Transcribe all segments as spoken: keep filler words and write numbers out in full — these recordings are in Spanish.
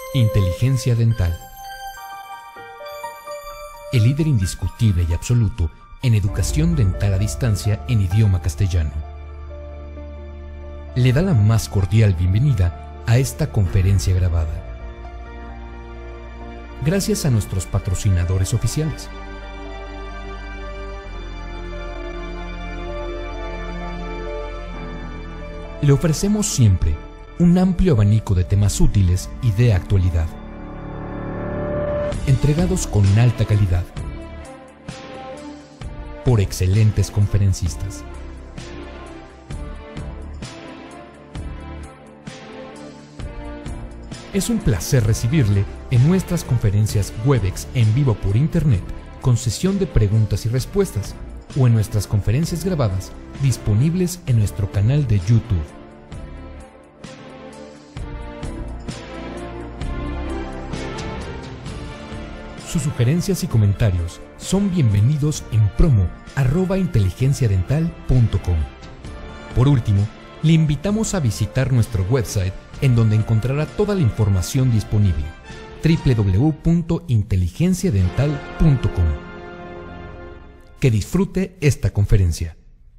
Inteligencia dental. El líder indiscutible y absoluto en educación dental a distancia en idioma castellano. Le da la más cordial bienvenida a esta conferencia grabada. Gracias a nuestros patrocinadores oficiales. Le ofrecemos siempre un amplio abanico de temas útiles y de actualidad, entregados con alta calidad, por excelentes conferencistas. Es un placer recibirle en nuestras conferencias Webex en vivo por Internet, con sesión de preguntas y respuestas, o en nuestras conferencias grabadas disponibles en nuestro canal de YouTube. Sus sugerencias y comentarios son bienvenidos en promo arroba inteligenciadental punto com. Por último, le invitamos a visitar nuestro website en donde encontrará toda la información disponible, doble u doble u doble u punto inteligenciadental punto com. Que disfrute esta conferencia.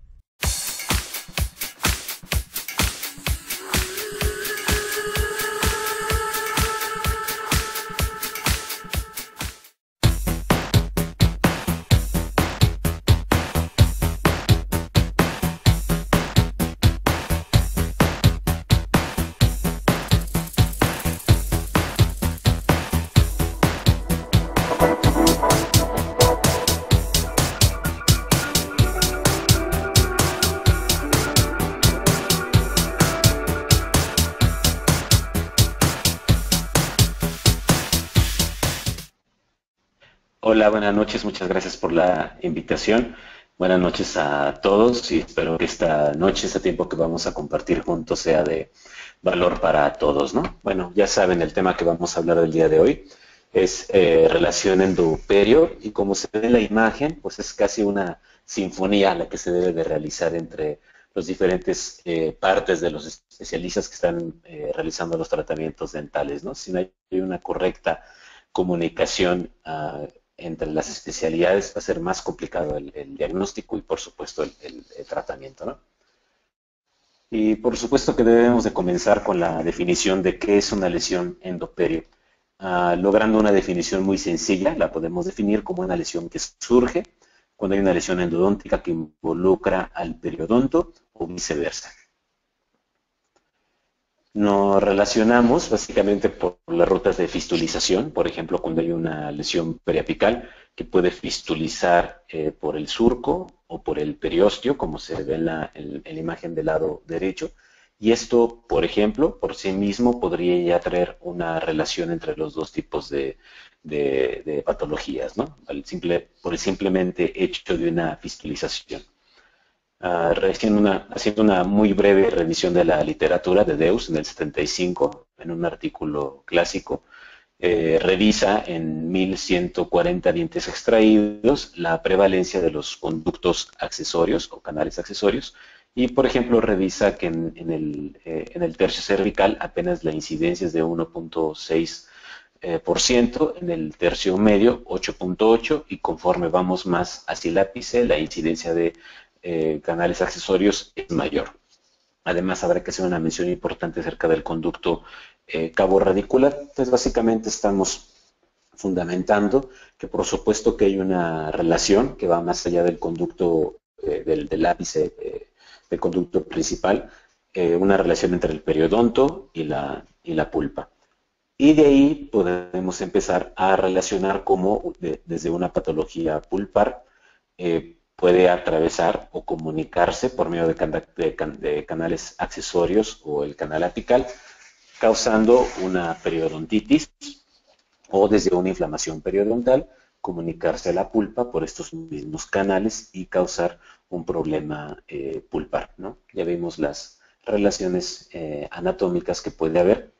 Hola, buenas noches, muchas gracias por la invitación. Buenas noches a todos y espero que esta noche, este tiempo que vamos a compartir juntos sea de valor para todos, ¿no? Bueno, ya saben, el tema que vamos a hablar del día de hoy es eh, relación endoperio, y como se ve en la imagen, pues es casi una sinfonía la que se debe de realizar entre los diferentes eh, partes de los especialistas que están eh, realizando los tratamientos dentales, ¿no? Si no hay una correcta comunicación uh, entre las especialidades, va a ser más complicado el, el diagnóstico y, por supuesto, el, el, el tratamiento, ¿no? Y, por supuesto, que debemos de comenzar con la definición de qué es una lesión endoperio. Uh, logrando una definición muy sencilla, la podemos definir como una lesión que surge cuando hay una lesión endodóntica que involucra al periodonto o viceversa. Nos relacionamos básicamente por las rutas de fistulización, por ejemplo, cuando hay una lesión periapical que puede fistulizar eh, por el surco o por el periósteo, como se ve en la, en, en la imagen del lado derecho, y esto, por ejemplo, por sí mismo podría ya traer una relación entre los dos tipos de, de, de patologías, ¿no? Al simple, por el simplemente hecho de una fistulización. Uh, haciendo, una, haciendo una muy breve revisión de la literatura de Deus en el setenta y cinco, en un artículo clásico, eh, revisa en mil ciento cuarenta dientes extraídos la prevalencia de los conductos accesorios o canales accesorios, y por ejemplo revisa que en, en, el, eh, en el tercio cervical apenas la incidencia es de uno punto seis por ciento, en el tercio medio ocho punto ocho, y conforme vamos más hacia el ápice la incidencia de Eh, canales accesorios es mayor. Además, habrá que hacer una mención importante acerca del conducto eh, cabo radicular. Entonces, básicamente estamos fundamentando que por supuesto que hay una relación que va más allá del conducto, eh, del, del ápice eh, del conducto principal, eh, una relación entre el periodonto y la, y la pulpa. Y de ahí podemos empezar a relacionar cómo de, desde una patología pulpar eh, puede atravesar o comunicarse por medio de, can de, can de canales accesorios o el canal apical, causando una periodontitis, o desde una inflamación periodontal, comunicarse a la pulpa por estos mismos canales y causar un problema eh, pulpar, ¿no? Ya vimos las relaciones eh, anatómicas que puede haber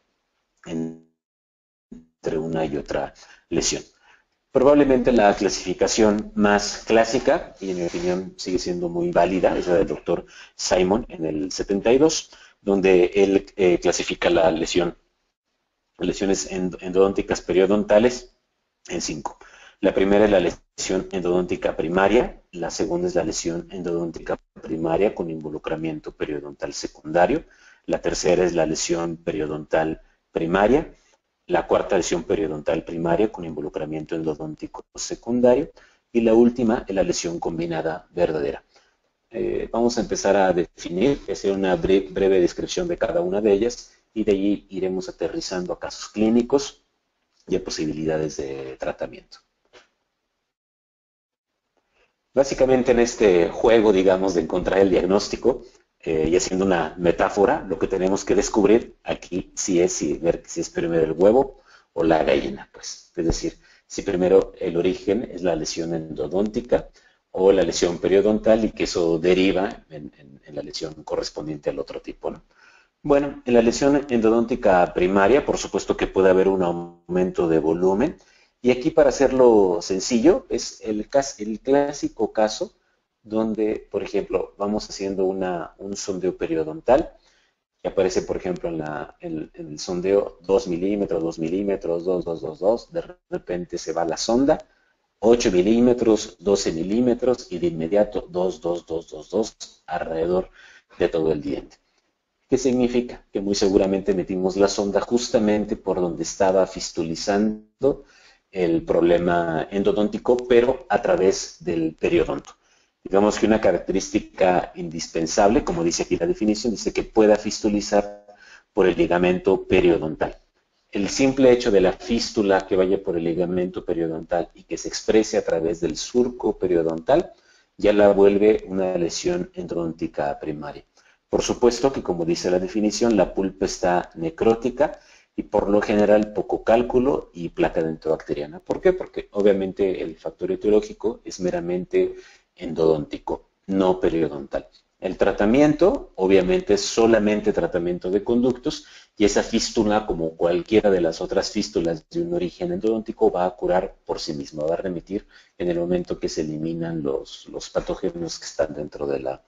entre una y otra lesión. Probablemente la clasificación más clásica, y en mi opinión sigue siendo muy válida, es la del doctor Simon en el setenta y dos, donde él eh, clasifica la lesión lesiones endodónticas periodontales en cinco. La primera es la lesión endodóntica primaria, la segunda es la lesión endodóntica primaria con involucramiento periodontal secundario, la tercera es la lesión periodontal primaria, la cuarta lesión periodontal primaria con involucramiento endodóntico secundario y la última es la lesión combinada verdadera. Eh, vamos a empezar a definir, hacer una breve, breve descripción de cada una de ellas y de allí iremos aterrizando a casos clínicos y a posibilidades de tratamiento. Básicamente en este juego, digamos, de encontrar el diagnóstico eh, y haciendo una metáfora, lo que tenemos que descubrir aquí sí es si, ver si es primero el huevo o la gallina, pues. Es decir, si primero el origen es la lesión endodóntica o la lesión periodontal y que eso deriva en, en, en la lesión correspondiente al otro tipo, ¿no? Bueno, en la lesión endodóntica primaria, por supuesto que puede haber un aumento de volumen. Y aquí, para hacerlo sencillo, es el, el clásico caso donde, por ejemplo, vamos haciendo una, un sondeo periodontal y aparece, por ejemplo, en, la, en, en el sondeo dos milímetros, dos milímetros, dos, dos, dos, dos. De repente se va la sonda, ocho milímetros, doce milímetros y de inmediato dos, dos, dos, dos, dos alrededor de todo el diente. ¿Qué significa? Que muy seguramente metimos la sonda justamente por donde estaba fistulizando el problema endodóntico, pero a través del periodonto. Digamos que una característica indispensable, como dice aquí la definición, dice que pueda fistulizar por el ligamento periodontal. El simple hecho de la fístula que vaya por el ligamento periodontal y que se exprese a través del surco periodontal ya la vuelve una lesión endodóntica primaria. Por supuesto que, como dice la definición, la pulpa está necrótica y por lo general poco cálculo y placa dentobacteriana. ¿Por qué? Porque obviamente el factor etiológico es meramente endodóntico, no periodontal. El tratamiento, obviamente, es solamente tratamiento de conductos y esa fístula, como cualquiera de las otras fístulas de un origen endodóntico, va a curar por sí misma, va a remitir en el momento que se eliminan los, los patógenos que están dentro de la,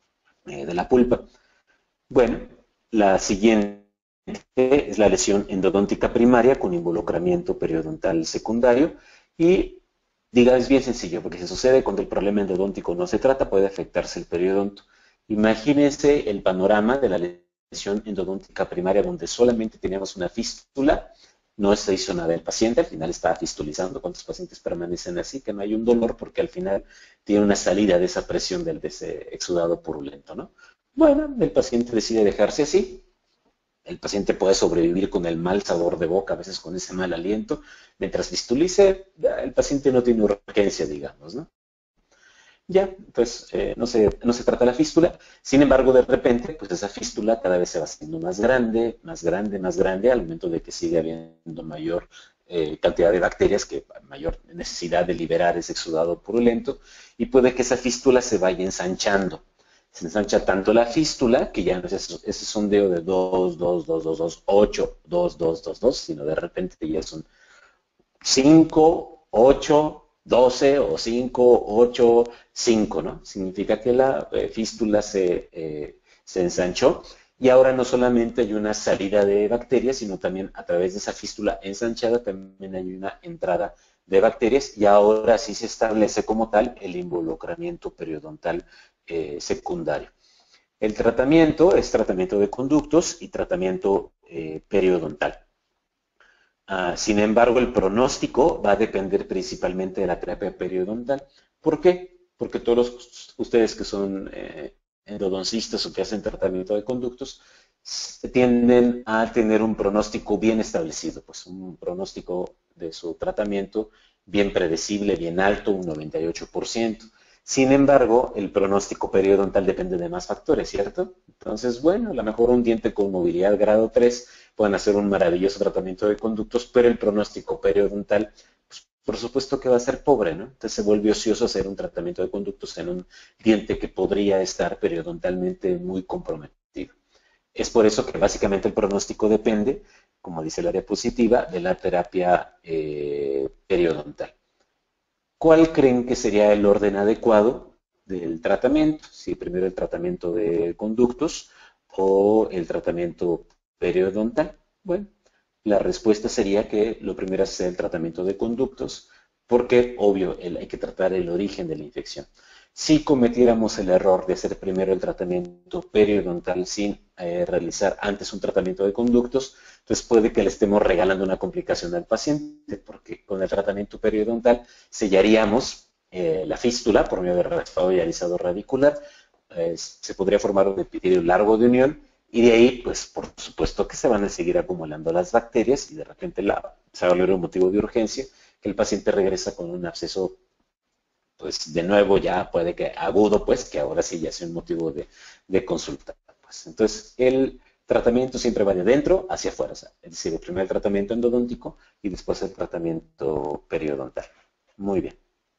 eh, de la pulpa. Bueno, la siguiente es la lesión endodóntica primaria con involucramiento periodontal secundario y, diga, es bien sencillo, porque si sucede cuando el problema endodóntico no se trata, puede afectarse el periodonto. Imagínense el panorama de la lesión endodóntica primaria donde solamente teníamos una fístula, no se hizo nada el paciente, al final estaba fistulizando. ¿Cuántos pacientes permanecen así? Que no hay un dolor porque al final tiene una salida de esa presión del de ese exudado purulento, ¿no? Bueno, el paciente decide dejarse así. El paciente puede sobrevivir con el mal sabor de boca, a veces con ese mal aliento. Mientras fistulice, el paciente no tiene urgencia, digamos, ¿no? Ya, pues eh, no, se, no se trata la fístula. Sin embargo, de repente, pues esa fístula cada vez se va haciendo más grande, más grande, más grande, al momento de que sigue habiendo mayor eh, cantidad de bacterias, que mayor necesidad de liberar ese exudado purulento, y puede que esa fístula se vaya ensanchando. Se ensancha tanto la fístula, que ya no es ese sondeo de dos, dos, dos, dos, dos, ocho, dos, dos, dos, dos, sino de repente ya son cinco, ocho, doce o cinco, ocho, cinco, ¿no? Significa que la eh, fístula se, eh, se ensanchó y ahora no solamente hay una salida de bacterias, sino también a través de esa fístula ensanchada también hay una entrada de bacterias y ahora sí se establece como tal el involucramiento periodontal eh, secundario. El tratamiento es tratamiento de conductos y tratamiento eh, periodontal. Uh, sin embargo, el pronóstico va a depender principalmente de la terapia periodontal. ¿Por qué? Porque todos los, ustedes que son eh, endodoncistas o que hacen tratamiento de conductos tienden a tener un pronóstico bien establecido, pues un pronóstico de su tratamiento bien predecible, bien alto, un noventa y ocho por ciento. Sin embargo, el pronóstico periodontal depende de más factores, ¿cierto? Entonces, bueno, a lo mejor un diente con movilidad grado tres pueden hacer un maravilloso tratamiento de conductos, pero el pronóstico periodontal, pues, por supuesto que va a ser pobre, ¿no? Entonces se vuelve ocioso hacer un tratamiento de conductos en un diente que podría estar periodontalmente muy comprometido. Es por eso que básicamente el pronóstico depende, como dice la diapositiva, de la terapia eh, periodontal. ¿Cuál creen que sería el orden adecuado del tratamiento? Si primero el tratamiento de conductos o el tratamiento periodontal. Bueno, La respuesta sería que lo primero es hacer el tratamiento de conductos, porque, obvio, el, hay que tratar el origen de la infección. Si cometiéramos el error de hacer primero el tratamiento periodontal sin eh, realizar antes un tratamiento de conductos, entonces puede que le estemos regalando una complicación al paciente, porque con el tratamiento periodontal sellaríamos eh, la fístula por medio del raspado ionizado radicular, eh, se podría formar un epitelio largo de unión, y de ahí, pues, por supuesto que se van a seguir acumulando las bacterias y de repente la, se va a volver un motivo de urgencia, que el paciente regresa con un absceso, pues, de nuevo ya puede que agudo, pues, que ahora sí ya sea un motivo de, de consulta. Pues. Entonces, el tratamiento siempre va de dentro hacia afuera, o sea, es decir, primero el tratamiento endodóntico y después el tratamiento periodontal. Muy bien.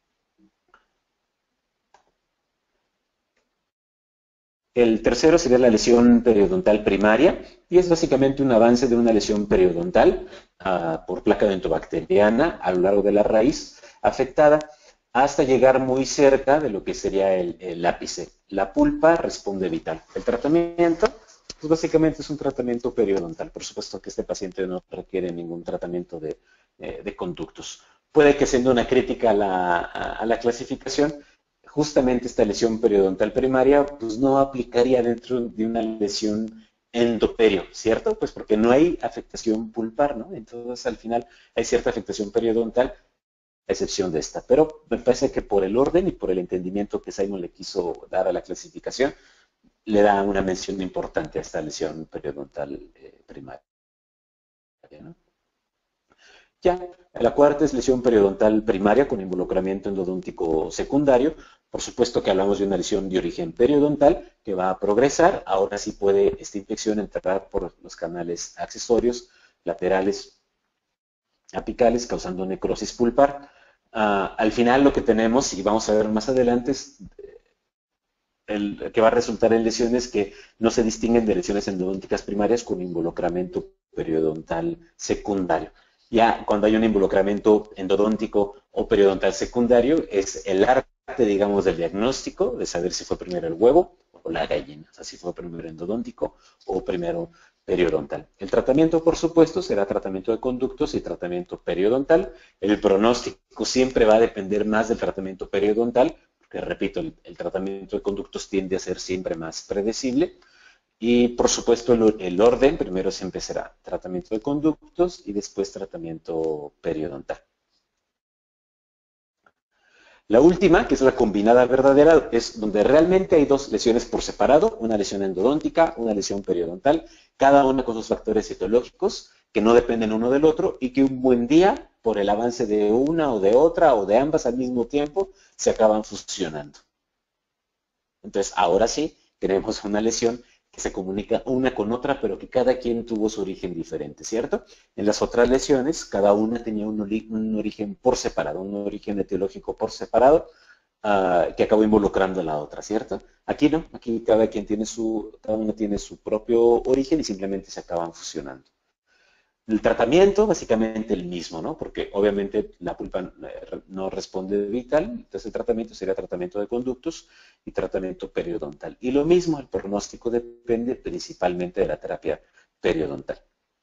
El tercero sería la lesión periodontal primaria, y es básicamente un avance de una lesión periodontal uh, por placa dentobacteriana a lo largo de la raíz afectada hasta llegar muy cerca de lo que sería el, el ápice. La pulpa responde vital. El tratamiento, pues básicamente es un tratamiento periodontal. Por supuesto que este paciente no requiere ningún tratamiento de, eh, de conductos. Puede que siendo una crítica a la, a, a la clasificación, justamente esta lesión periodontal primaria pues no aplicaría dentro de una lesión endoperio, ¿cierto? Pues porque no hay afectación pulpar, ¿no? Entonces al final hay cierta afectación periodontal, a excepción de esta. Pero me parece que por el orden y por el entendimiento que Simon le quiso dar a la clasificación, le da una mención importante a esta lesión periodontal eh, primaria, ¿no? Ya, la cuarta es lesión periodontal primaria con involucramiento endodóntico secundario. Por supuesto que hablamos de una lesión de origen periodontal que va a progresar. Ahora sí puede esta infección entrar por los canales accesorios, laterales, apicales, causando necrosis pulpar. Uh, al final lo que tenemos, y vamos a ver más adelante, es el, que va a resultar en lesiones que no se distinguen de lesiones endodónticas primarias con involucramiento periodontal secundario. Ya cuando hay un involucramiento endodóntico o periodontal secundario, es el arte, digamos, del diagnóstico, de saber si fue primero el huevo o la gallina, o sea, si fue primero endodóntico o primero periodontal. El tratamiento, por supuesto, será tratamiento de conductos y tratamiento periodontal. El pronóstico siempre va a depender más del tratamiento periodontal, porque, repito, el, el tratamiento de conductos tiende a ser siempre más predecible. Y, por supuesto, el, el orden primero siempre será tratamiento de conductos y después tratamiento periodontal. La última, que es la combinada verdadera, es donde realmente hay dos lesiones por separado, una lesión endodóntica, una lesión periodontal, cada una con sus factores etiológicos que no dependen uno del otro y que un buen día, por el avance de una o de otra o de ambas al mismo tiempo, se acaban fusionando. Entonces, ahora sí, tenemos una lesión que se comunica una con otra, pero que cada quien tuvo su origen diferente, ¿cierto? En las otras lesiones, cada una tenía un, ori un origen por separado, un origen etiológico por separado, uh, que acabó involucrando a la otra, ¿cierto? Aquí no, aquí cada quien tiene su, cada uno tiene su propio origen y simplemente se acaban fusionando. El tratamiento, básicamente el mismo, ¿no? Porque obviamente la pulpa no responde vital, entonces el tratamiento sería tratamiento de conductos y tratamiento periodontal. Y lo mismo, el pronóstico depende principalmente de la terapia periodontal.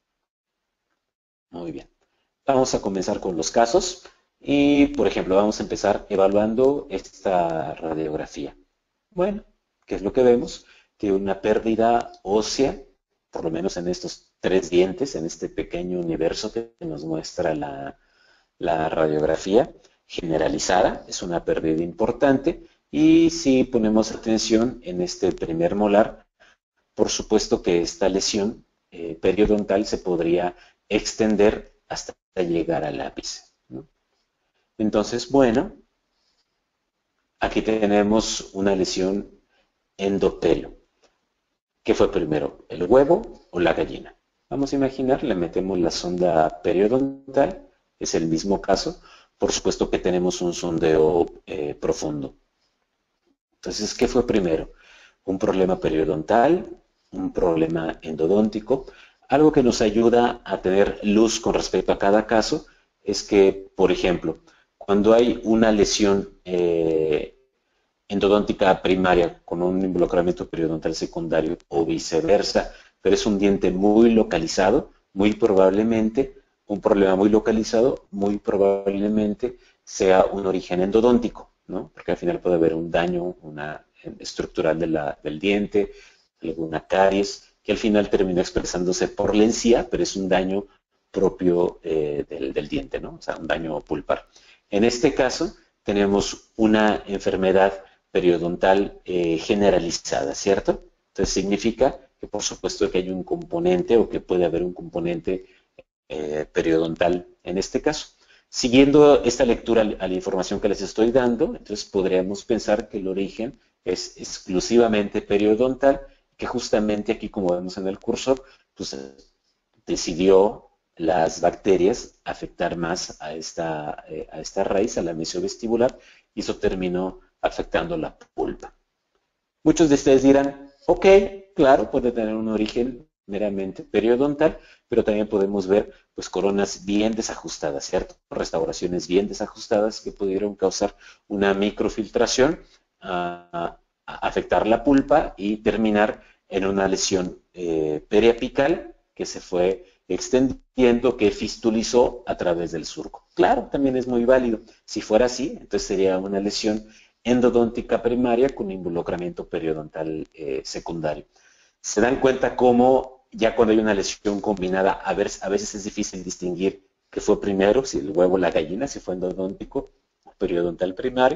Muy bien. Vamos a comenzar con los casos y, por ejemplo, vamos a empezar evaluando esta radiografía. Bueno, ¿qué es lo que vemos? Que una pérdida ósea, por lo menos en estos tres dientes, en este pequeño universo que nos muestra la, la radiografía generalizada, es una pérdida importante, y si ponemos atención en este primer molar, por supuesto que esta lesión eh, periodontal se podría extender hasta llegar al ápice, ¿no? Entonces, bueno, aquí tenemos una lesión endopelo. ¿Qué fue primero, el huevo o la gallina? Vamos a imaginar, le metemos la sonda periodontal, es el mismo caso, por supuesto que tenemos un sondeo eh, profundo. Entonces, ¿qué fue primero? Un problema periodontal, un problema endodóntico. Algo que nos ayuda a tener luz con respecto a cada caso es que, por ejemplo, cuando hay una lesión eh, endodóntica primaria con un involucramiento periodontal secundario o viceversa, pero es un diente muy localizado, muy probablemente un problema muy localizado, muy probablemente sea un origen endodóntico, ¿no? Porque al final puede haber un daño una, estructural de la, del diente, alguna caries, que al final termina expresándose por la encía, pero es un daño propio eh, del, del diente, ¿no? O sea, un daño pulpar. En este caso, tenemos una enfermedad periodontal eh, generalizada, ¿cierto? Entonces significa que por supuesto que hay un componente o que puede haber un componente eh, periodontal en este caso. Siguiendo esta lectura a la información que les estoy dando, entonces podríamos pensar que el origen es exclusivamente periodontal, que justamente aquí, como vemos en el cursor, pues decidió las bacterias afectar más a esta, eh, a esta raíz, a la mesiovestibular, y eso terminó afectando la pulpa. Muchos de ustedes dirán, ok, claro, puede tener un origen meramente periodontal, pero también podemos ver pues coronas bien desajustadas, ¿cierto? Restauraciones bien desajustadas que pudieron causar una microfiltración, a, a afectar la pulpa y terminar en una lesión eh, periapical que se fue extendiendo, que fistulizó a través del surco. Claro, también es muy válido. Si fuera así, entonces sería una lesión endodóntica primaria con involucramiento periodontal eh, secundario. Se dan cuenta cómo ya cuando hay una lesión combinada, a, ver, a veces es difícil distinguir qué fue primero, si el huevo o la gallina, si fue endodóntico o periodontal primario.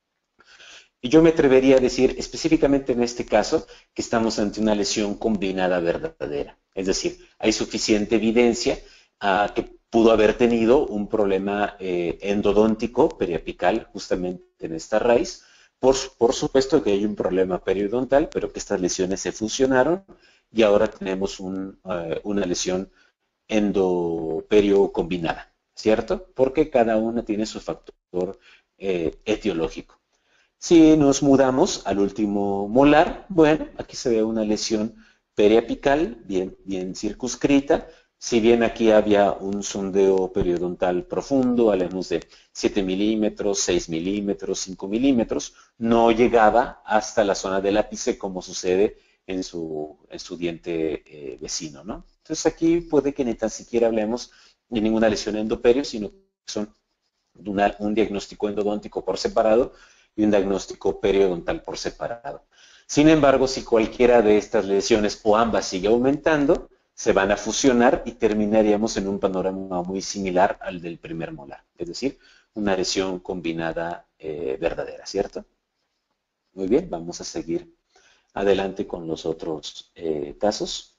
Y yo me atrevería a decir específicamente en este caso que estamos ante una lesión combinada verdadera. Es decir, hay suficiente evidencia uh, que pudo haber tenido un problema eh, endodóntico periapical justamente en esta raíz. Por, por supuesto que hay un problema periodontal, pero que estas lesiones se fusionaron y ahora tenemos un, uh, una lesión endoperio combinada, ¿cierto? Porque cada una tiene su factor eh, etiológico. Si nos mudamos al último molar, bueno, aquí se ve una lesión periapical bien, bien circunscrita. Si bien aquí había un sondeo periodontal profundo, hablamos de siete milímetros, seis milímetros, cinco milímetros, no llegaba hasta la zona del ápice como sucede en su, en su diente eh, vecino, ¿no? Entonces aquí puede que ni tan siquiera hablemos de ninguna lesión endoperio, sino que son una, un diagnóstico endodóntico por separado y un diagnóstico periodontal por separado. Sin embargo, si cualquiera de estas lesiones o ambas sigue aumentando, se van a fusionar y terminaríamos en un panorama muy similar al del primer molar, es decir, una lesión combinada eh, verdadera, ¿cierto? Muy bien, vamos a seguir adelante con los otros eh, casos.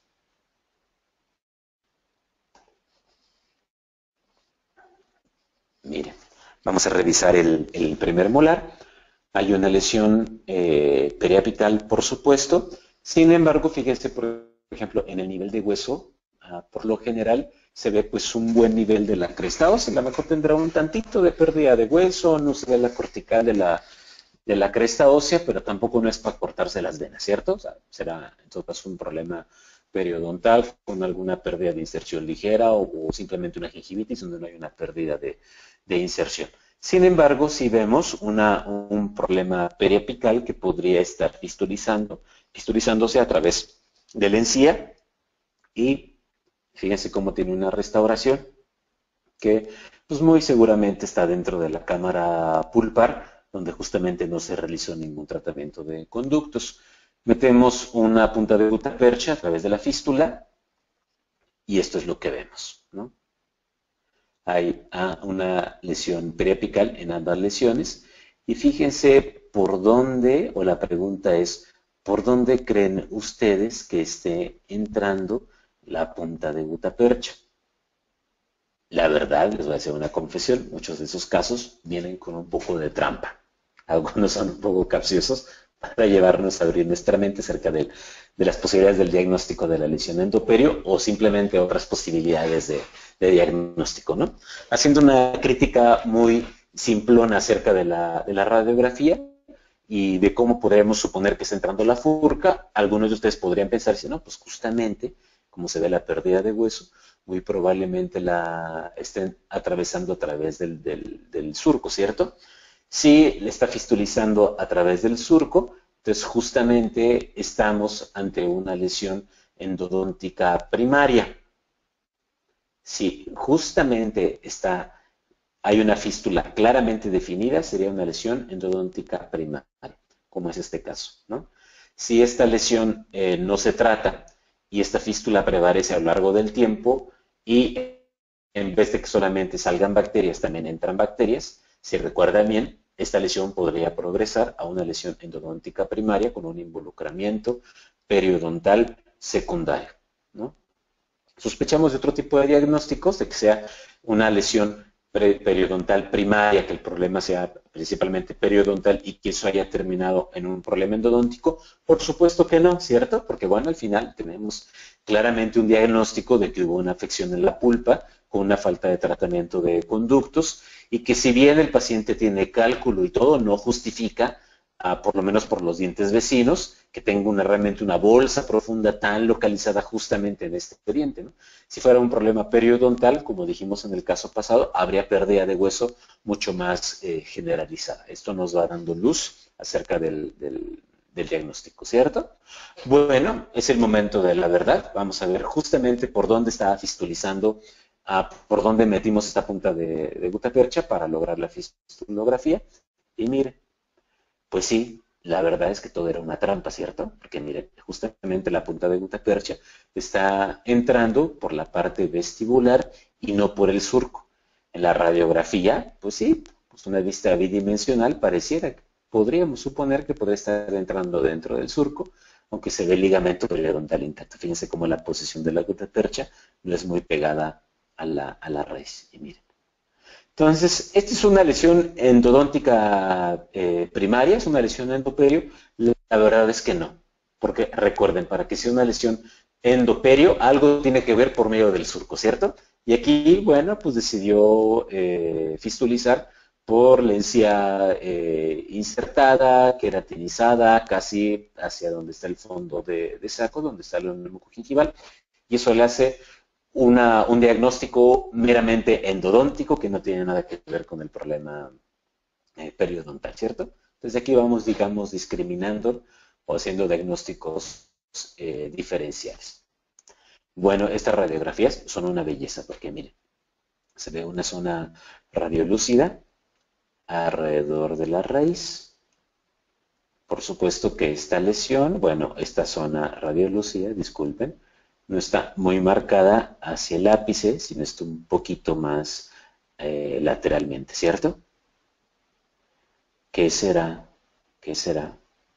Miren, vamos a revisar el, el primer molar. Hay una lesión eh, periapical, por supuesto. Sin embargo, fíjense, por ejemplo, en el nivel de hueso, uh, por lo general, se ve pues un buen nivel de la cresta ósea. A lo mejor tendrá un tantito de pérdida de hueso, no se ve la cortical de la, de la cresta ósea, pero tampoco no es para cortarse las venas, ¿cierto? O sea, será en todo caso un problema periodontal con alguna pérdida de inserción ligera o, o simplemente una gingivitis donde no hay una pérdida de, de inserción. Sin embargo, si vemos una, un problema periapical que podría estar fistulizando, fistulizándose a través de la encía y fíjense cómo tiene una restauración que pues muy seguramente está dentro de la cámara pulpar, donde justamente no se realizó ningún tratamiento de conductos. Metemos una punta de gutapercha a través de la fístula y esto es lo que vemos, ¿no? Hay ah, una lesión periapical en ambas lesiones y fíjense por dónde, o la pregunta es, ¿por dónde creen ustedes que esté entrando la punta de gutapercha? La verdad, les voy a hacer una confesión, muchos de esos casos vienen con un poco de trampa. Algunos son un poco capciosos para llevarnos a abrir nuestra mente acerca de, de las posibilidades del diagnóstico de la lesión endoperio o simplemente otras posibilidades de, de diagnóstico, ¿no? Haciendo una crítica muy simplona acerca de la, de la radiografía y de cómo podríamos suponer que está entrando la furca, algunos de ustedes podrían pensar, no, pues justamente, como se ve la pérdida de hueso, muy probablemente la estén atravesando a través del, del, del surco, ¿cierto? Si le está fistulizando a través del surco, entonces justamente estamos ante una lesión endodóntica primaria. Si justamente está, hay una fístula claramente definida, sería una lesión endodóntica primaria, como es este caso, ¿no? Si esta lesión eh, no se trata y esta fístula prevalece a lo largo del tiempo y en vez de que solamente salgan bacterias, también entran bacterias, si recuerdan bien, esta lesión podría progresar a una lesión endodóntica primaria con un involucramiento periodontal secundario, ¿no? Sospechamos de otro tipo de diagnósticos, de que sea una lesión periodontal primaria, que el problema sea principalmente periodontal y que eso haya terminado en un problema endodóntico. Por supuesto que no, ¿cierto? Porque bueno, al final tenemos claramente un diagnóstico de que hubo una afección en la pulpa con una falta de tratamiento de conductos y que si bien el paciente tiene cálculo y todo, no justifica, uh, por lo menos por los dientes vecinos, que tenga una, realmente una bolsa profunda tan localizada justamente en este diente, ¿no? Si fuera un problema periodontal, como dijimos en el caso pasado, habría pérdida de hueso mucho más eh, generalizada. Esto nos va dando luz acerca del, del, del diagnóstico, ¿cierto? Bueno, es el momento de la verdad. Vamos a ver justamente por dónde estaba fistulizando, uh, por dónde metimos esta punta de, de gutapercha para lograr la fistulografía. Y mire, pues sí, la verdad es que todo era una trampa, ¿cierto? Porque mire, justamente la punta de gutapercha está entrando por la parte vestibular y no por el surco. En la radiografía, pues sí, pues una vista bidimensional pareciera, podríamos suponer que podría estar entrando dentro del surco, aunque se ve el ligamento periodontal intacto. Fíjense cómo la posición de la gutapercha no es muy pegada a la, a la raíz. Y miren. Entonces, esta es una lesión endodóntica eh, primaria, es una lesión endoperio. La verdad es que no, porque recuerden, para que sea una lesión endoperio, algo tiene que ver por medio del surco, ¿cierto? Y aquí, bueno, pues decidió eh, fistulizar por la encía eh, insertada, queratinizada, casi hacia donde está el fondo de, de saco, donde está el neumático gingival, y eso le hace Una, un diagnóstico meramente endodóntico que no tiene nada que ver con el problema eh, periodontal, ¿cierto? Entonces aquí vamos, digamos, discriminando o haciendo diagnósticos eh, diferenciales. Bueno, estas radiografías son una belleza porque, miren, se ve una zona radiolúcida alrededor de la raíz. Por supuesto que esta lesión, bueno, esta zona radiolúcida, disculpen, no está muy marcada hacia el ápice, sino está un poquito más eh, lateralmente, ¿cierto? ¿Qué será? ¿Qué será?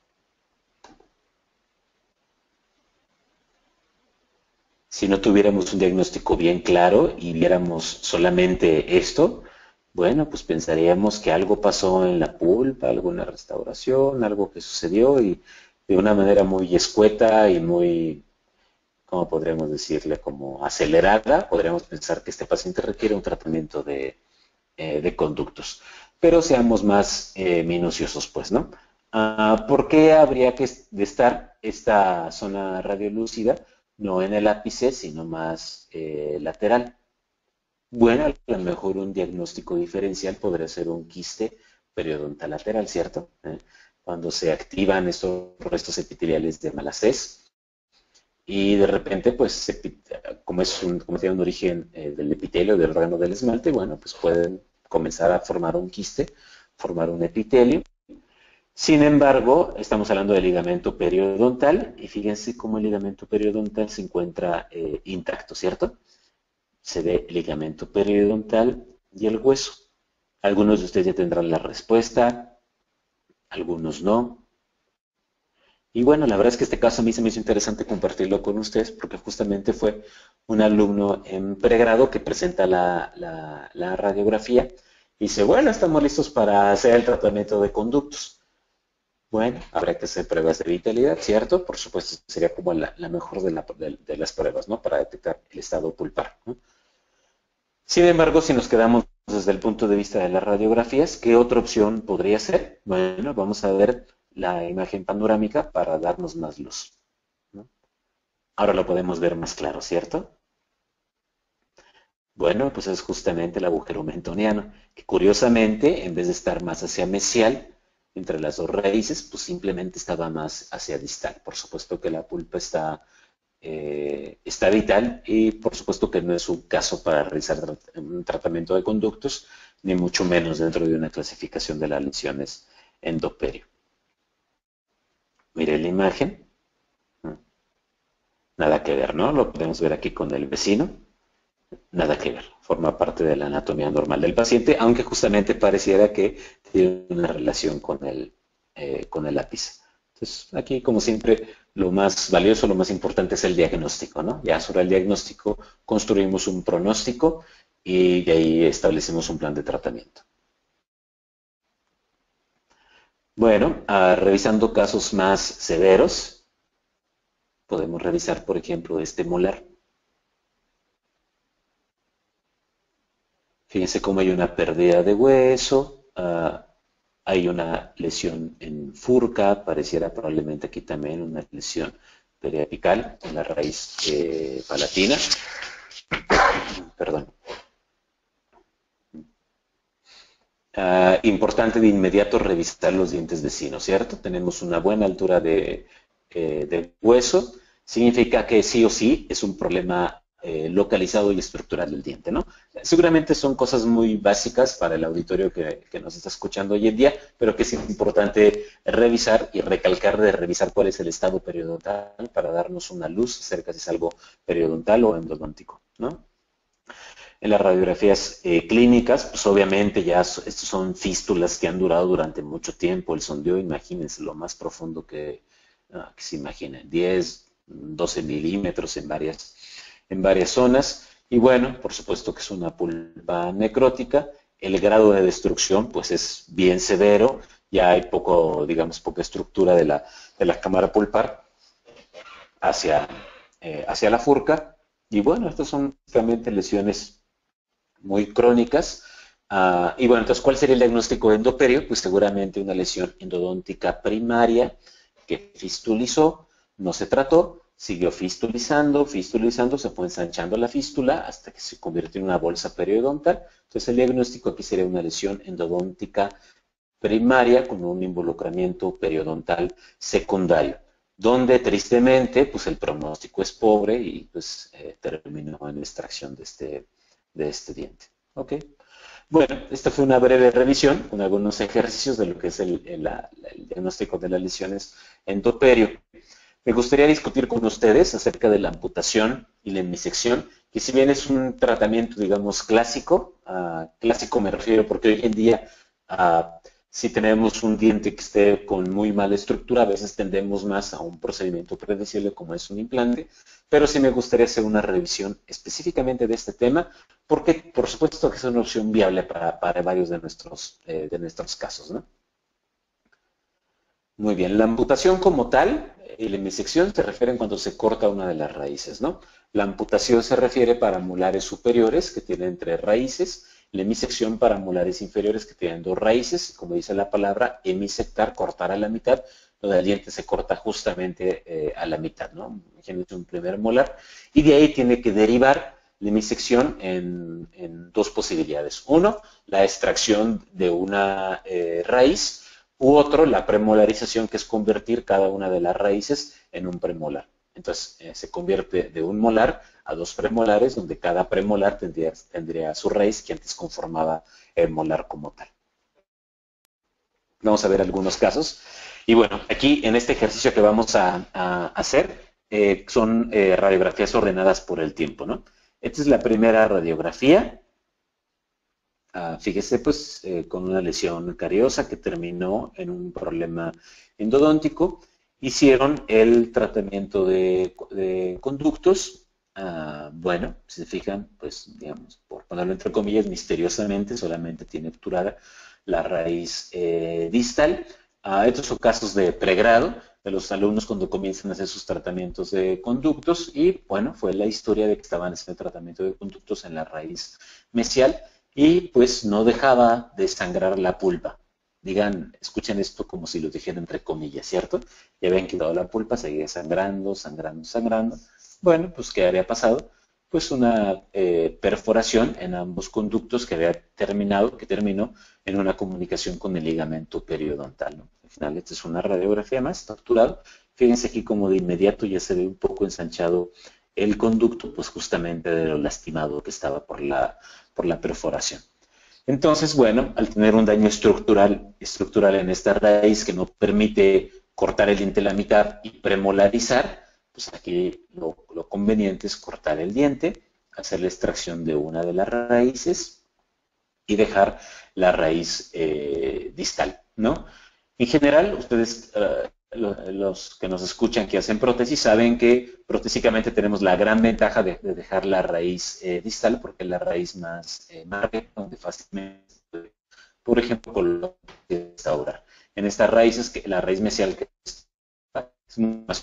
Si no tuviéramos un diagnóstico bien claro y viéramos solamente esto, bueno, pues pensaríamos que algo pasó en la pulpa, alguna restauración, algo que sucedió y de una manera muy escueta y muy, ¿cómo podríamos decirle? Como acelerada, podríamos pensar que este paciente requiere un tratamiento de, eh, de conductos. Pero seamos más eh, minuciosos, pues, ¿no? Uh, ¿Por qué habría que de estar esta zona radiolúcida no en el ápice, sino más eh, lateral? Bueno, a lo mejor un diagnóstico diferencial podría ser un quiste periodontal lateral, ¿cierto? ¿Eh? Cuando se activan estos restos epiteliales de Malacés, y de repente, pues, como, es un, como tiene un origen eh, del epitelio, del órgano del esmalte, bueno, pues pueden comenzar a formar un quiste, formar un epitelio. Sin embargo, estamos hablando del ligamento periodontal, y fíjense cómo el ligamento periodontal se encuentra eh, intacto, ¿cierto? Se ve el ligamento periodontal y el hueso. Algunos de ustedes ya tendrán la respuesta, algunos no. Y bueno, la verdad es que este caso a mí se me hizo interesante compartirlo con ustedes porque justamente fue un alumno en pregrado que presenta la, la, la radiografía y dice, bueno, estamos listos para hacer el tratamiento de conductos. Bueno, habrá que hacer pruebas de vitalidad, ¿cierto? Por supuesto, sería como la, la mejor de, la, de, de las pruebas, ¿no? Para detectar el estado pulpar, ¿no? Sin embargo, si nos quedamos desde el punto de vista de las radiografías, ¿qué otra opción podría ser? Bueno, vamos a ver la imagen panorámica para darnos más luz, ¿no? Ahora lo podemos ver más claro, ¿cierto? Bueno, pues es justamente el agujero mentoniano, que curiosamente, en vez de estar más hacia mesial, entre las dos raíces, pues simplemente estaba más hacia distal. Por supuesto que la pulpa está eh, está vital y por supuesto que no es un caso para realizar un tratamiento de conductos, ni mucho menos dentro de una clasificación de las lesiones endoperio. Mire la imagen. Nada que ver, ¿no? Lo podemos ver aquí con el vecino. Nada que ver. Forma parte de la anatomía normal del paciente, aunque justamente pareciera que tiene una relación con el, eh, con el lápiz. Entonces, aquí, como siempre, lo más valioso, lo más importante es el diagnóstico, ¿no? Ya sobre el diagnóstico construimos un pronóstico y de ahí establecemos un plan de tratamiento. Bueno, ah, revisando casos más severos, podemos revisar, por ejemplo, este molar. Fíjense cómo hay una pérdida de hueso, uh, hay una lesión en furca, pareciera probablemente aquí también una lesión periapical en la raíz eh, palatina. Perdón. Uh, importante de inmediato revisar los dientes vecinos, ¿cierto? Tenemos una buena altura de, eh, de hueso, significa que sí o sí es un problema Eh, localizado y estructural del diente, ¿no? Seguramente son cosas muy básicas para el auditorio que, que nos está escuchando hoy en día, pero que es importante revisar y recalcar de revisar cuál es el estado periodontal para darnos una luz acerca de si es algo periodontal o endodóntico, ¿no? En las radiografías eh, clínicas, pues obviamente ya estos son fístulas que han durado durante mucho tiempo. El sondeo, imagínense lo más profundo que, ah, que se imaginen, diez, doce milímetros en varias en varias zonas, y bueno, por supuesto que es una pulpa necrótica, el grado de destrucción pues es bien severo, ya hay poco, digamos, poca estructura de la, de la cámara pulpar hacia, eh, hacia la furca, y bueno, estas son básicamente lesiones muy crónicas, uh, y bueno, entonces, ¿cuál sería el diagnóstico de endoperio? Pues seguramente una lesión endodóntica primaria que fistulizó, no se trató, siguió fistulizando, fistulizando, se fue ensanchando la fístula hasta que se convirtió en una bolsa periodontal. Entonces el diagnóstico aquí sería una lesión endodóntica primaria con un involucramiento periodontal secundario, donde tristemente pues el pronóstico es pobre y pues eh, terminó en la extracción de este, de este diente. ¿Ok? Bueno, esta fue una breve revisión con algunos ejercicios de lo que es el, el, el diagnóstico de las lesiones endoperio. Me gustaría discutir con ustedes acerca de la amputación y la hemisección, que si bien es un tratamiento, digamos, clásico, uh, clásico me refiero porque hoy en día, uh, si tenemos un diente que esté con muy mala estructura, a veces tendemos más a un procedimiento predecible como es un implante, pero sí me gustaría hacer una revisión específicamente de este tema, porque por supuesto que es una opción viable para, para varios de nuestros, eh, de nuestros casos, ¿no? Muy bien, la amputación como tal y la hemisección se refieren cuando se corta una de las raíces, ¿no? La amputación se refiere para molares superiores que tienen tres raíces, la hemisección para molares inferiores que tienen dos raíces, como dice la palabra, hemisectar, cortar a la mitad, donde el diente se corta justamente eh, a la mitad, ¿no? Imagínense un primer molar, y de ahí tiene que derivar la hemisección en, en dos posibilidades. Uno, la extracción de una eh, raíz, u otro, la premolarización, que es convertir cada una de las raíces en un premolar. Entonces, eh, se convierte de un molar a dos premolares, donde cada premolar tendría, tendría su raíz que antes conformaba el molar como tal. Vamos a ver algunos casos. Y bueno, aquí en este ejercicio que vamos a, a hacer, eh, son eh, radiografías ordenadas por el tiempo, ¿no? Esta es la primera radiografía. Uh, fíjese, pues, eh, con una lesión cariosa que terminó en un problema endodóntico. Hicieron el tratamiento de, de conductos. Uh, bueno, si se fijan, pues, digamos, por ponerlo entre comillas, misteriosamente solamente tiene obturada la raíz eh, distal. Uh, estos son casos de pregrado de los alumnos cuando comienzan a hacer sus tratamientos de conductos y, bueno, fue la historia de que estaban haciendo tratamiento de conductos en la raíz mesial y pues no dejaba de sangrar la pulpa. Digan, escuchen esto como si lo dijera entre comillas, ¿cierto? Ya habían quitado la pulpa, seguía sangrando, sangrando, sangrando. Bueno, pues ¿qué había pasado? pues una eh, perforación en ambos conductos que había terminado, que terminó en una comunicación con el ligamento periodontal, ¿no? Al final, esta es una radiografía más estructurada. Fíjense aquí como de inmediato ya se ve un poco ensanchado el conducto, pues justamente de lo lastimado que estaba por la, por la perforación. Entonces, bueno, al tener un daño estructural, estructural en esta raíz que no permite cortar el diente a la mitad y premolarizar, pues aquí lo, lo conveniente es cortar el diente, hacer la extracción de una de las raíces y dejar la raíz eh, distal, ¿no? En general, ustedes, uh, los que nos escuchan que hacen prótesis, saben que protésicamente tenemos la gran ventaja de, de dejar la raíz eh, distal, porque es la raíz más eh, marca, donde fácilmente, por ejemplo, restaurar. En estas raíces, que la raíz mesial que es más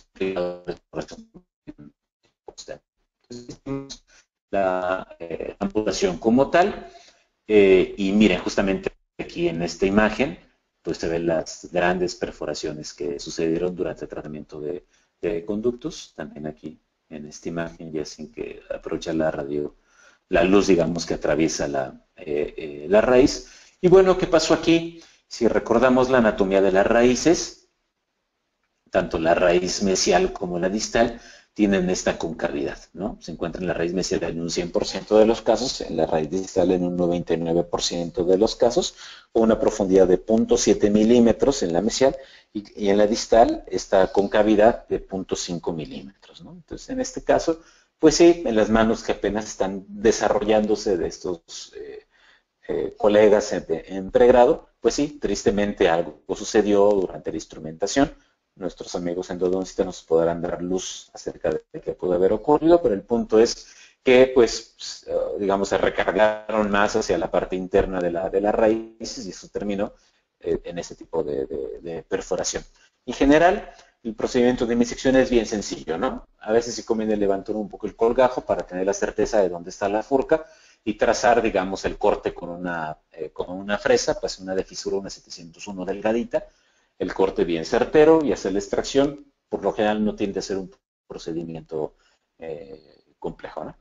la eh, amputación como tal, eh, y miren, justamente aquí en esta imagen, pues se ven las grandes perforaciones que sucedieron durante el tratamiento de, de conductos, también aquí en esta imagen, ya sin que aprovecha la radio, la luz, digamos, que atraviesa la, eh, eh, la raíz. Y bueno, ¿qué pasó aquí? Si recordamos la anatomía de las raíces, tanto la raíz mesial como la distal tienen esta concavidad, ¿no? Se encuentra en la raíz mesial en un cien por ciento de los casos, en la raíz distal en un noventa y nueve por ciento de los casos, o una profundidad de cero punto siete milímetros en la mesial, y, y en la distal esta concavidad de cero punto cinco milímetros, ¿no? Entonces, en este caso, pues sí, en las manos que apenas están desarrollándose de estos eh, eh, colegas en, en pregrado, pues sí, tristemente algo sucedió durante la instrumentación. Nuestros amigos endodoncistas nos podrán dar luz acerca de qué pudo haber ocurrido, pero el punto es que, pues, digamos, se recargaron más hacia la parte interna de la, de las raíces y eso terminó eh, en ese tipo de, de, de perforación. En general, el procedimiento de disección es bien sencillo, ¿no? A veces se conviene levantar un poco el colgajo para tener la certeza de dónde está la furca y trazar, digamos, el corte con una, eh, con una fresa, pues una de fisura, una setecientos uno delgadita, el corte bien certero y hacer la extracción. Por lo general no tiende a ser un procedimiento eh, complejo, ¿no?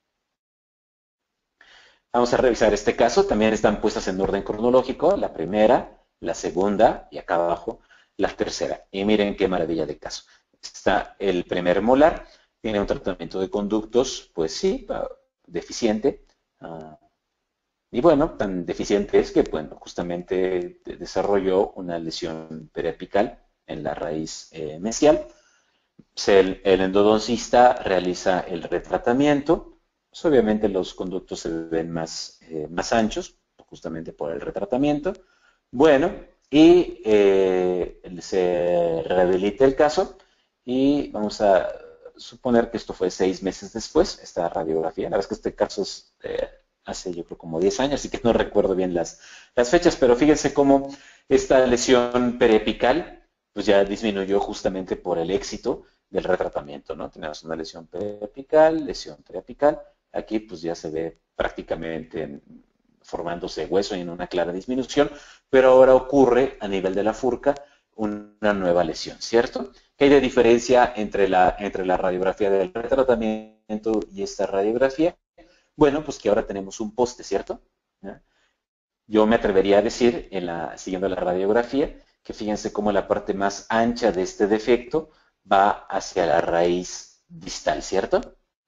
Vamos a revisar este caso. También están puestas en orden cronológico, la primera, la segunda y acá abajo la tercera. Y miren qué maravilla de caso. Está el primer molar, tiene un tratamiento de conductos, pues sí, deficiente. Uh, Y bueno, tan deficiente es que, bueno, justamente desarrolló una lesión periapical en la raíz eh, mesial. El, el endodoncista realiza el retratamiento. Pues obviamente los conductos se ven más, eh, más anchos, justamente por el retratamiento. Bueno, y eh, se rehabilita el caso y vamos a suponer que esto fue seis meses después, esta radiografía. La verdad es que este caso es... Eh, hace yo creo como diez años, así que no recuerdo bien las, las fechas, pero fíjense cómo esta lesión periapical pues ya disminuyó justamente por el éxito del retratamiento, ¿no? Tenemos una lesión periapical, lesión periapical, aquí pues ya se ve prácticamente formándose hueso y en una clara disminución, pero ahora ocurre a nivel de la furca una nueva lesión, ¿cierto? ¿Qué hay de diferencia entre la, entre la radiografía del retratamiento y esta radiografía? Bueno, pues que ahora tenemos un poste, ¿cierto? ¿Ya? Yo me atrevería a decir, en la, siguiendo la radiografía, que fíjense cómo la parte más ancha de este defecto va hacia la raíz distal, ¿cierto?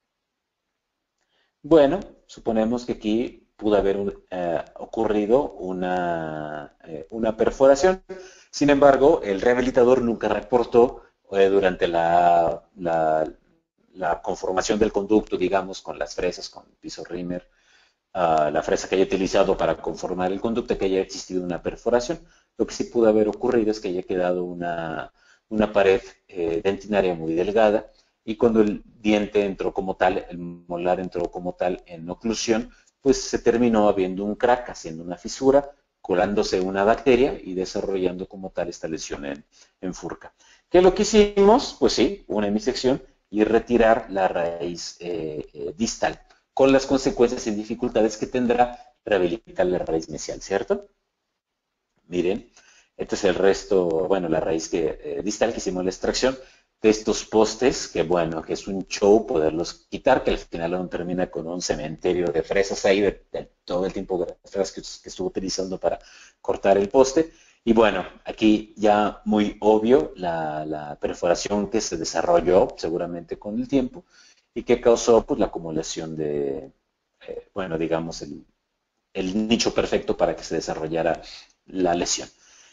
Bueno, suponemos que aquí pudo haber un, eh, ocurrido una, eh, una perforación. Sin embargo, el rehabilitador nunca reportó eh, durante la, la la conformación del conducto, digamos, con las fresas, con piso Rimmer, uh, la fresa que haya utilizado para conformar el conducto, que haya existido una perforación. Lo que sí pudo haber ocurrido es que haya quedado una, una pared eh, dentinaria muy delgada y cuando el diente entró como tal, el molar entró como tal en oclusión, pues se terminó habiendo un crack, haciendo una fisura, colándose una bacteria y desarrollando como tal esta lesión en, en furca. ¿Qué es lo que hicimos? Pues sí, una hemisección y retirar la raíz eh, eh, distal, con las consecuencias y dificultades que tendrá rehabilitar la raíz mesial, ¿cierto? Miren, este es el resto, bueno, la raíz que, eh, distal que hicimos la extracción, de estos postes, que bueno, que es un show poderlos quitar, que al final uno termina con un cementerio de fresas ahí, de, de todo el tiempo de fresas que, que estuvo utilizando para cortar el poste. Y bueno, aquí ya muy obvio la, la perforación que se desarrolló seguramente con el tiempo y que causó pues la acumulación de, eh, bueno, digamos, el, el nicho perfecto para que se desarrollara la lesión.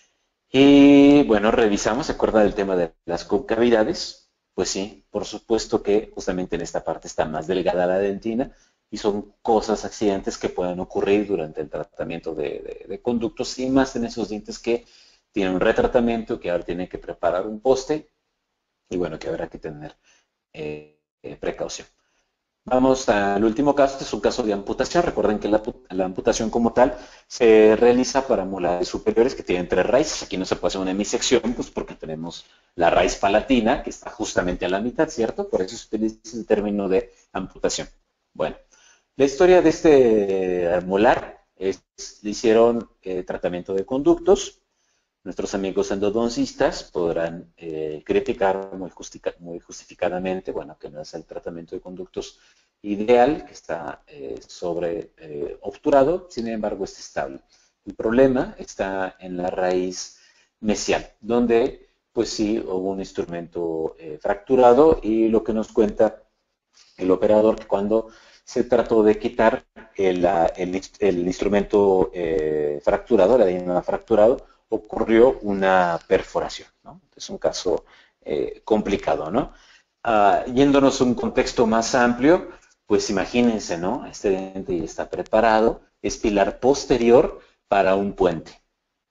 Y bueno, revisamos, ¿se acuerda del tema de las concavidades? Pues sí, por supuesto que justamente en esta parte está más delgada la dentina y son cosas, accidentes que pueden ocurrir durante el tratamiento de, de, de conductos y más en esos dientes que tienen un retratamiento, que ahora tienen que preparar un poste y bueno, que habrá que tener eh, eh, precaución. Vamos al último caso, este es un caso de amputación. Recuerden que la, la amputación como tal se realiza para molares superiores que tienen tres raíces. Aquí no se puede hacer una hemisección, pues porque tenemos la raíz palatina que está justamente a la mitad, ¿cierto? Por eso se utiliza el término de amputación. Bueno, la historia de este molar es, le hicieron eh, tratamiento de conductos. Nuestros amigos endodoncistas podrán eh, criticar muy, justific muy justificadamente, bueno, que no es el tratamiento de conductos ideal, que está eh, sobre eh, obturado, sin embargo es estable. El problema está en la raíz mesial, donde pues sí hubo un instrumento eh, fracturado y lo que nos cuenta el operador que cuando se trató de quitar el, el, el instrumento eh, fracturado, el adenoide fracturado, ocurrió una perforación, ¿no? Es un caso eh, complicado, ¿no? Uh, yéndonos a un contexto más amplio, pues imagínense, ¿no? Este diente ya está preparado, es pilar posterior para un puente.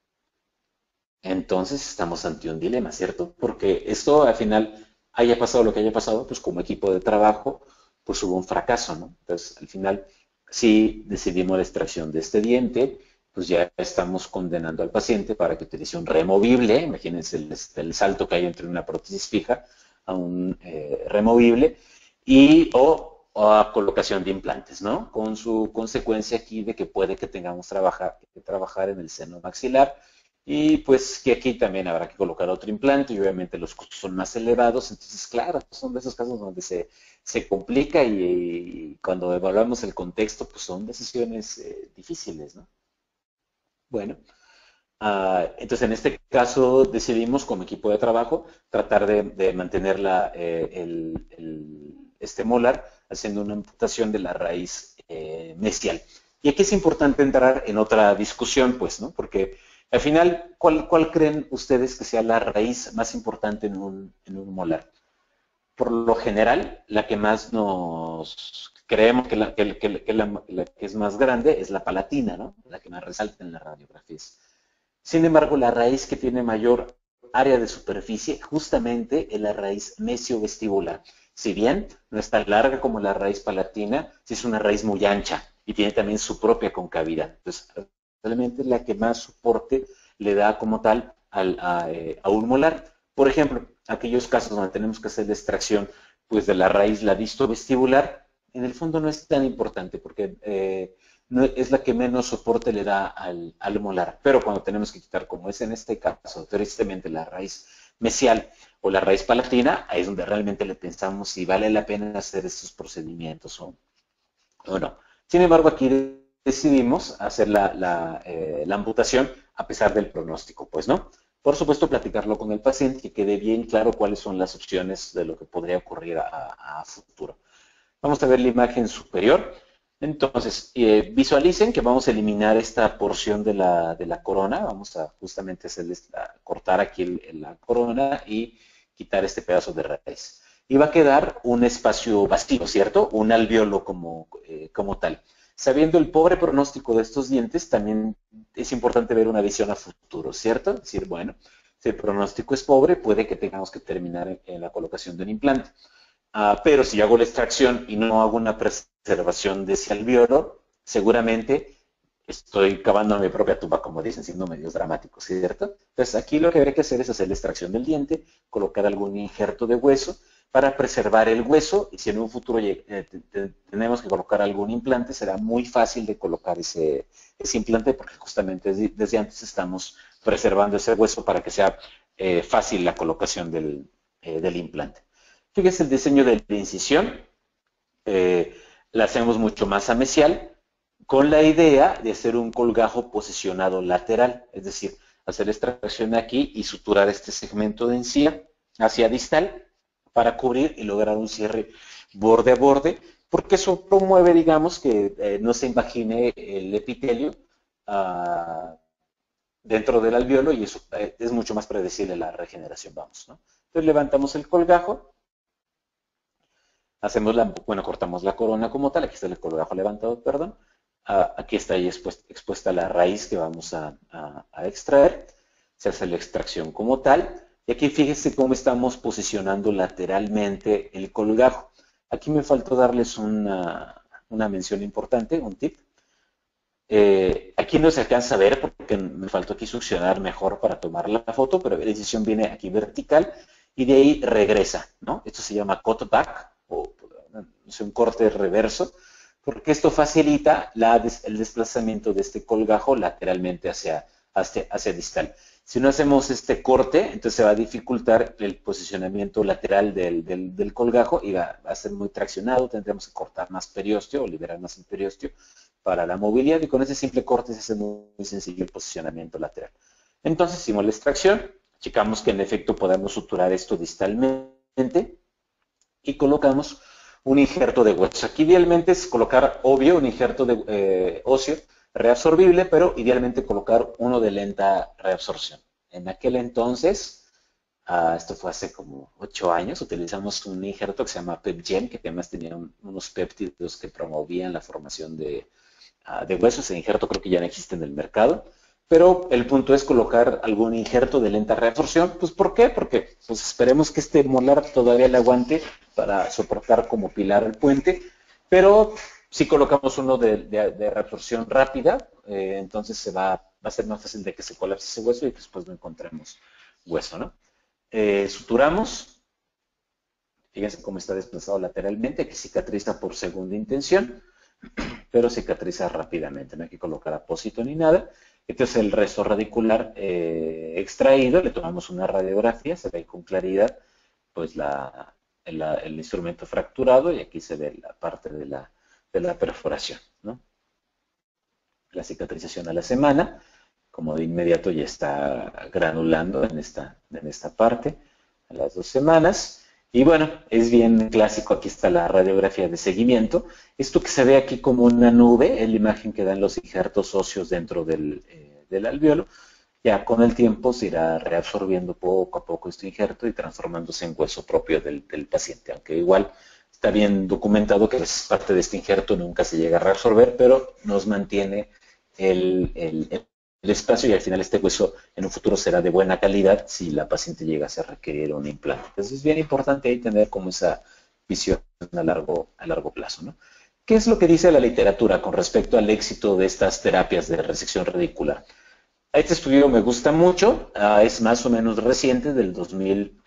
Entonces estamos ante un dilema, ¿cierto? Porque esto al final, haya pasado lo que haya pasado, pues como equipo de trabajo, pues hubo un fracaso, ¿no? Entonces al final, si decidimos la extracción de este diente, pues ya estamos condenando al paciente para que utilice un removible, imagínense el, el salto que hay entre una prótesis fija a un eh, removible, y o, o a colocación de implantes, ¿no? Con su consecuencia aquí de que puede que tengamos trabajar, que trabajar en el seno maxilar, y pues que aquí también habrá que colocar otro implante, y obviamente los costos son más elevados, entonces claro, son de esos casos donde se, se complica y, y cuando evaluamos el contexto, pues son decisiones eh, difíciles, ¿no? Bueno, uh, entonces en este caso decidimos como equipo de trabajo tratar de, de mantener la, eh, el, el, este molar haciendo una amputación de la raíz eh, mesial. Y aquí es importante entrar en otra discusión, pues, ¿no? Porque al final, ¿cuál, cuál creen ustedes que sea la raíz más importante en un, en un molar? Por lo general, la que más nos creemos que, la, que, que, que, la, la que es más grande es la palatina, ¿no? La que más resalta en las radiografías. Sin embargo, la raíz que tiene mayor área de superficie justamente es la raíz mesiovestibular. Si bien no es tan larga como la raíz palatina, sí es una raíz muy ancha y tiene también su propia concavidad. Entonces, realmente es la que más soporte le da como tal al, a, a un molar. Por ejemplo, aquellos casos donde tenemos que hacer la extracción pues, de la raíz ladisto-vestibular, en el fondo no es tan importante porque eh, no, es la que menos soporte le da al, al molar. Pero cuando tenemos que quitar, como es en este caso, tristemente la raíz mesial o la raíz palatina, ahí es donde realmente le pensamos si vale la pena hacer estos procedimientos o, o no. Sin embargo, aquí decidimos hacer la, la, eh, la amputación a pesar del pronóstico, pues, ¿no? Por supuesto, platicarlo con el paciente, que quede bien claro cuáles son las opciones de lo que podría ocurrir a, a futuro. Vamos a ver la imagen superior. Entonces, eh, visualicen que vamos a eliminar esta porción de la, de la corona. Vamos a justamente hacerles la, cortar aquí el, la corona y quitar este pedazo de raíz. Y va a quedar un espacio vacío, ¿cierto? Un alveolo como, eh, como tal. Sabiendo el pobre pronóstico de estos dientes, también es importante ver una visión a futuro, ¿cierto? Es decir, bueno, si el pronóstico es pobre, puede que tengamos que terminar en, en la colocación de un implante. Uh, pero si yo hago la extracción y no hago una preservación de ese alveolo, seguramente estoy cavando mi propia tumba, como dicen, siendo medios dramáticos, ¿cierto? Entonces, aquí lo que habría que hacer es hacer la extracción del diente, colocar algún injerto de hueso, para preservar el hueso, y si en un futuro eh, tenemos que colocar algún implante, será muy fácil de colocar ese, ese implante, porque justamente desde, desde antes estamos preservando ese hueso para que sea eh, fácil la colocación del, eh, del implante. Fíjese el diseño de la incisión, eh, la hacemos mucho más amesial, con la idea de hacer un colgajo posicionado lateral, es decir, hacer extracción aquí y suturar este segmento de encía hacia distal para cubrir y lograr un cierre borde a borde, porque eso promueve, digamos, que eh, no se imagine el epitelio uh, dentro del alveolo y eso eh, es mucho más predecible la regeneración, vamos, ¿no? Entonces levantamos el colgajo, hacemos la, bueno, cortamos la corona como tal, aquí está el colgajo levantado, perdón, uh, aquí está ahí expuesta, expuesta la raíz que vamos a, a, a extraer, se hace la extracción como tal, y aquí fíjense cómo estamos posicionando lateralmente el colgajo. Aquí me faltó darles una, una mención importante, un tip. Eh, aquí no se alcanza a ver porque me faltó aquí succionar mejor para tomar la foto, pero la incisión viene aquí vertical y de ahí regresa, ¿no? Esto se llama cut back o no sé, un corte reverso, porque esto facilita la, el desplazamiento de este colgajo lateralmente hacia, hacia, hacia distal. Si no hacemos este corte, entonces se va a dificultar el posicionamiento lateral del, del, del colgajo y va, va a ser muy traccionado, tendremos que cortar más periósteo o liberar más el periósteo para la movilidad y con ese simple corte se hace muy, muy sencillo el posicionamiento lateral. Entonces hicimos la extracción, checamos que en efecto podemos suturar esto distalmente y colocamos un injerto de hueso. Aquí idealmente es colocar, obvio, un injerto de eh, óseo reabsorbible, pero idealmente colocar uno de lenta reabsorción. En aquel entonces, uh, esto fue hace como ocho años, utilizamos un injerto que se llama PepGen, que además tenía un, unos péptidos que promovían la formación de, uh, de huesos. Ese injerto creo que ya no existe en el mercado, pero el punto es colocar algún injerto de lenta reabsorción. Pues, ¿por qué? Porque pues, esperemos que este molar todavía le aguante para soportar como pilar el puente, pero si colocamos uno de, de, de reabsorción rápida, eh, entonces se va, va a ser más fácil de que se colapse ese hueso y después no encontremos hueso, ¿no? Eh, suturamos, fíjense cómo está desplazado lateralmente, que cicatriza por segunda intención, pero cicatriza rápidamente, no hay que colocar apósito ni nada. Entonces el resto radicular eh, extraído, le tomamos una radiografía, se ve con claridad pues la, la, el instrumento fracturado y aquí se ve la parte de la de la perforación, ¿no? La cicatrización a la semana, como de inmediato ya está granulando en esta, en esta parte, a las dos semanas. Y bueno, es bien clásico, aquí está la radiografía de seguimiento. Esto que se ve aquí como una nube, es la imagen que dan los injertos óseos dentro del, eh, del alveolo. Ya con el tiempo se irá reabsorbiendo poco a poco este injerto y transformándose en hueso propio del, del paciente, aunque igual está bien documentado que parte de este injerto nunca se llega a reabsorber, pero nos mantiene el, el, el espacio y al final este hueso en un futuro será de buena calidad si la paciente llega a requerir un implante. Entonces es bien importante ahí tener como esa visión a largo, a largo plazo, ¿no? ¿Qué es lo que dice la literatura con respecto al éxito de estas terapias de resección radicular? Este estudio me gusta mucho, uh, es más o menos reciente, del dos mil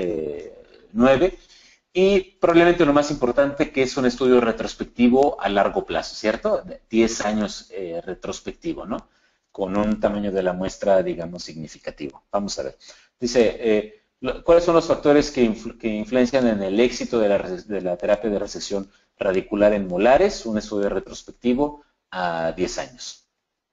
nueve, y probablemente lo más importante que es un estudio retrospectivo a largo plazo, ¿cierto? diez años eh, retrospectivo, ¿no? Con un tamaño de la muestra, digamos, significativo. Vamos a ver. Dice, eh, ¿cuáles son los factores que, influ que influencian en el éxito de la, de la terapia de resección radicular en molares? Un estudio retrospectivo a diez años.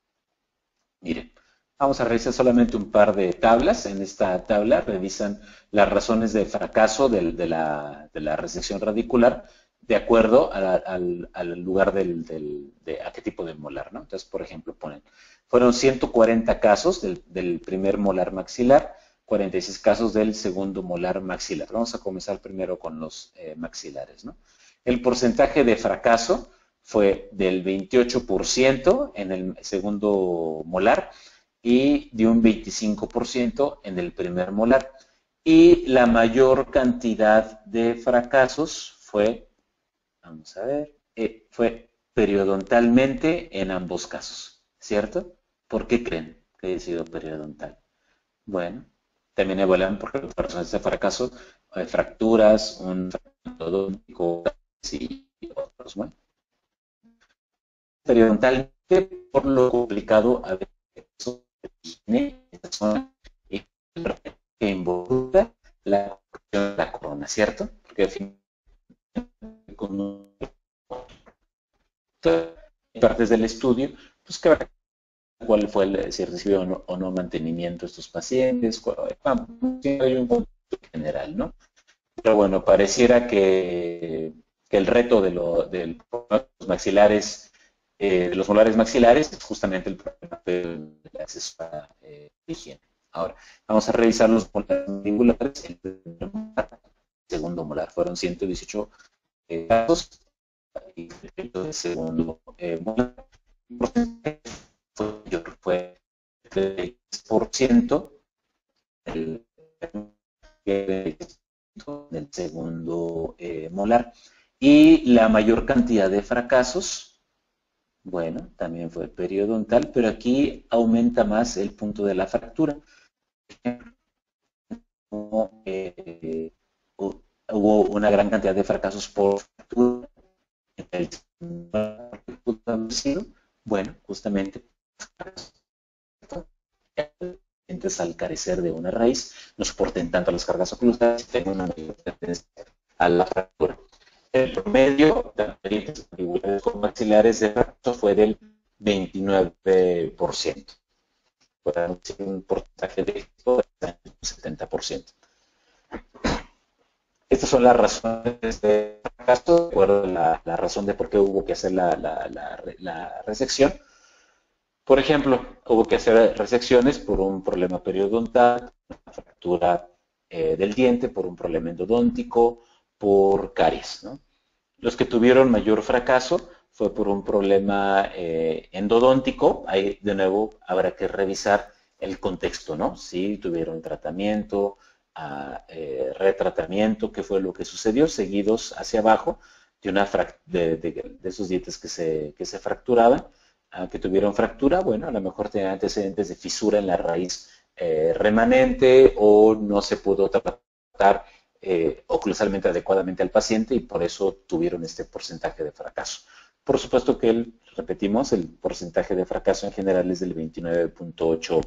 Miren. Vamos a revisar solamente un par de tablas. En esta tabla revisan las razones de fracaso de, de, la, de la resección radicular de acuerdo a la, al, al lugar del, del, de a qué tipo de molar, ¿no? Entonces, por ejemplo, ponen, fueron ciento cuarenta casos del, del primer molar maxilar, cuarenta y seis casos del segundo molar maxilar. Vamos a comenzar primero con los eh, maxilares, ¿no? El porcentaje de fracaso fue del veintiocho por ciento en el segundo molar, y de un veinticinco por ciento en el primer molar. Y la mayor cantidad de fracasos fue, vamos a ver, eh, fue periodontalmente en ambos casos, ¿cierto? ¿Por qué creen que haya sido periodontal? Bueno, también evaluan por las razones de fracaso, eh, fracturas, un fractodóntico y otros. Bueno, periodontalmente por lo complicado a veces que involucra la, la ¿cierto? Porque al fin con partes del estudio, pues que cuál fue el, si recibió o no, o no mantenimiento estos pacientes, cuál, hay un punto general, ¿no? Pero bueno, pareciera que, que el reto de, lo, de los maxilares, eh, de los molares maxilares, es justamente el problema del acceso a eh, higiene. Ahora, vamos a revisar los molares mandibulares. El segundo molar fueron ciento dieciocho eh, casos, y el segundo eh, molar fue del diez por ciento, el del segundo eh, molar. Y la mayor cantidad de fracasos, bueno, también fue periodontal, pero aquí aumenta más el punto de la fractura. Eh, hubo una gran cantidad de fracasos por fractura. Bueno, justamente entonces, al carecer de una raíz, no soporten tanto las cargas oclusales y tengan una mayor tendencia a la fractura. El promedio de las mandibulares con maxilares de fracaso fue del veintinueve por ciento. Por un porcentaje de éxito del setenta por ciento. Estas son las razones de fracaso, de acuerdo a la, la razón de por qué hubo que hacer la, la, la, la resección. Por ejemplo, hubo que hacer resecciones por un problema periodontal, una fractura eh, del diente, por un problema endodóntico, por caries, ¿no? Los que tuvieron mayor fracaso fue por un problema eh, endodóntico. Ahí, de nuevo, habrá que revisar el contexto, ¿no? Si tuvieron tratamiento, a, eh, retratamiento, qué fue lo que sucedió, seguidos hacia abajo de, una de, de, de esos dientes que se, que se fracturaban. Que tuvieron fractura, bueno, a lo mejor tenían antecedentes de fisura en la raíz eh, remanente o no se pudo tratar eh, oclusalmente adecuadamente al paciente y por eso tuvieron este porcentaje de fracaso. Por supuesto que, el, repetimos, el porcentaje de fracaso en general es del veintinueve punto ocho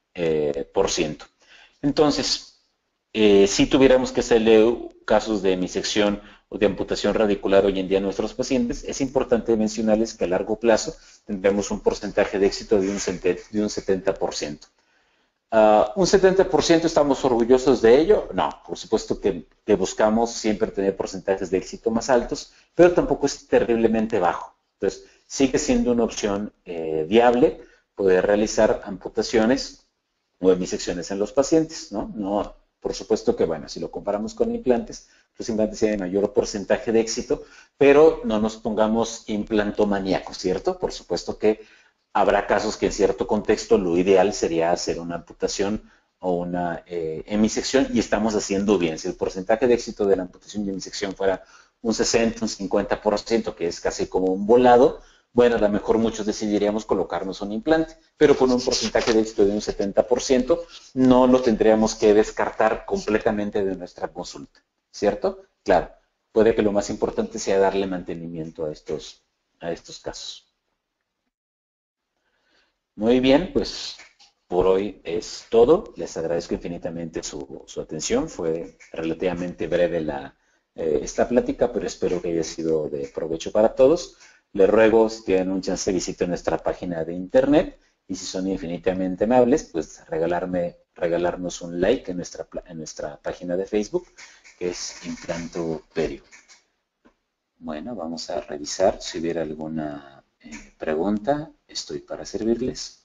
por ciento. Eh, Entonces, eh, si tuviéramos que hacerle casos de hemisección o de amputación radicular hoy en día a nuestros pacientes, es importante mencionarles que a largo plazo tendremos un porcentaje de éxito de un, de un setenta por ciento. Uh, ¿Un setenta por ciento estamos orgullosos de ello? No, por supuesto que, que buscamos siempre tener porcentajes de éxito más altos, pero tampoco es terriblemente bajo. Entonces, sigue siendo una opción eh, viable poder realizar amputaciones o hemisecciones en los pacientes, ¿no? No, por supuesto que, bueno, si lo comparamos con implantes, los implantes tienen mayor porcentaje de éxito, pero no nos pongamos implantomaníacos, ¿cierto? Por supuesto que habrá casos que en cierto contexto lo ideal sería hacer una amputación o una eh, hemisección y estamos haciendo bien. Si el porcentaje de éxito de la amputación y hemisección fuera un sesenta, un cincuenta por ciento, que es casi como un volado, bueno, a lo mejor muchos decidiríamos colocarnos un implante, pero con un porcentaje de éxito de un setenta por ciento no lo tendríamos que descartar completamente de nuestra consulta, ¿cierto? Claro, puede que lo más importante sea darle mantenimiento a estos, a estos casos. Muy bien, pues por hoy es todo. Les agradezco infinitamente su, su atención. Fue relativamente breve la, eh, esta plática, pero espero que haya sido de provecho para todos. Les ruego, si tienen un chance, visiten nuestra página de internet y si son infinitamente amables, pues regalarme, regalarnos un like en nuestra, en nuestra página de Facebook, que es Implanto Perio. Bueno, vamos a revisar si hubiera alguna eh, pregunta. Estoy para servirles.